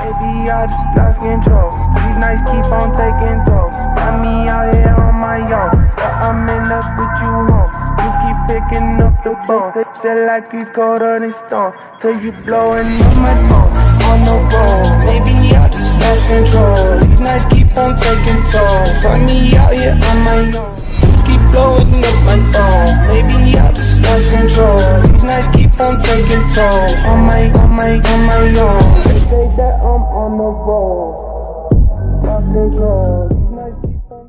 Maybe I just lost control. These nights keep on taking tolls. Got me out here on my own, but I'm in up with you home. You keep picking up the phone. Feel like you colder than stone, till you blowing up my phone. On the road, maybe I just lost control. These nights keep on taking tolls. Got me out here on my own. Keep blowing up my phone. Maybe I just lost control. These nights keep on taking tolls. On my own. They say that I'm on the road. Lost control.